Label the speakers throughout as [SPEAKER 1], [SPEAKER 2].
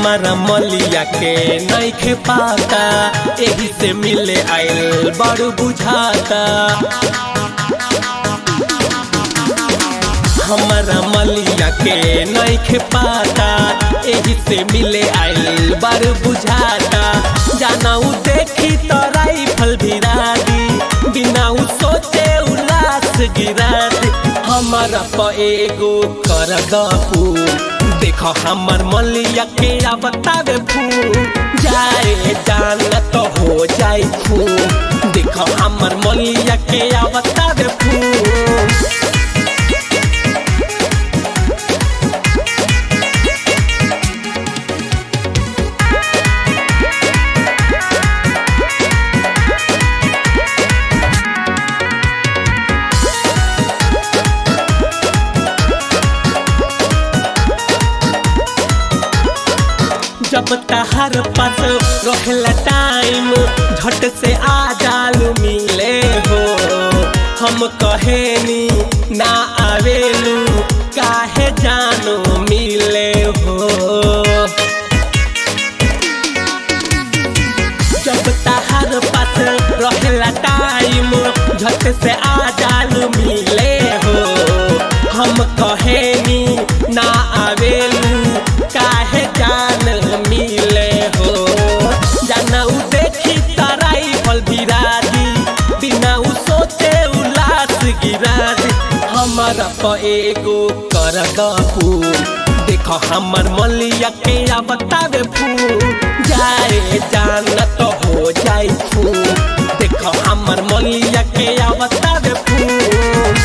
[SPEAKER 1] हमारा मलिया के नहीं खे पाता, यही से मिले आइल बड़ बुझाता। हमारा मलिया के नहीं खे पाता, यही से मिले आइल बड़ बुझाता। जाना उ देखी तो राइफल भिरा दी, बिना उ सोचे उलास गिरा दी। हमारा प एगो कर दपू, देखो हमर मलिया के बतावे फूल जाए जान तो हो जाए खून। देखो हमर मलिया के बतावे फूल। जब तहर पास रहला टाइम, झट से आ जालू मिले हो। हम कहेनी ना आवेलू, काहे जानो मिले हो। जब तहर पास रहला टाइम, झट से आ जालू मिले हो। हम कहेनी ना आवेलू, काहे जान मिले हो। जाना उ देखी तराई फल भिरा दी, बिना उ सोचे उलास गिरा दी। हमारा प एगो कर दपू, देखो हमर मलिया के बतावे फूल जाए जान तो हो जाए खून। देखो हमर मलिया के बतावे फूल।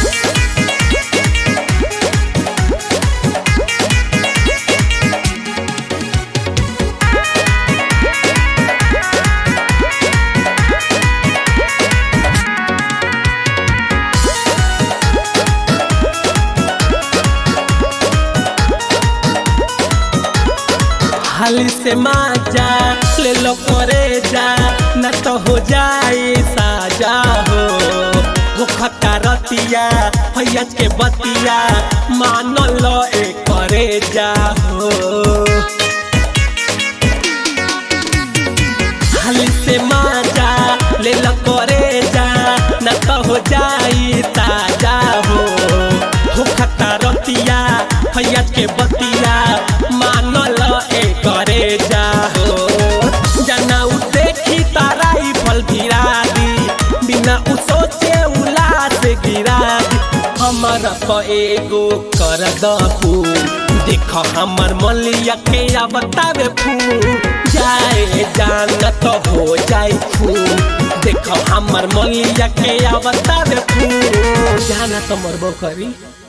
[SPEAKER 1] हाली से माजा ले लो करे जा, न तो हो जाए साजा हो खता रतिया भैया के बतिया, मान लो ए करे जा हो। हाली से माजा ले लो करे जा, न तो हो जाए साजा हो खता रतिया भैया के बतिया, मान लो ए करे जा हो। जाना उ देखी ताराई फल भिरा दी, बिना उ सोचे उलास गिरा दी। हमारा प एगो कर दपू, देखो हमर मलिया के बतावे फूल जाए जान तो हो जाए खून। देखो हमर मलिया के बतावे फूल, जाना तो मरबो करी।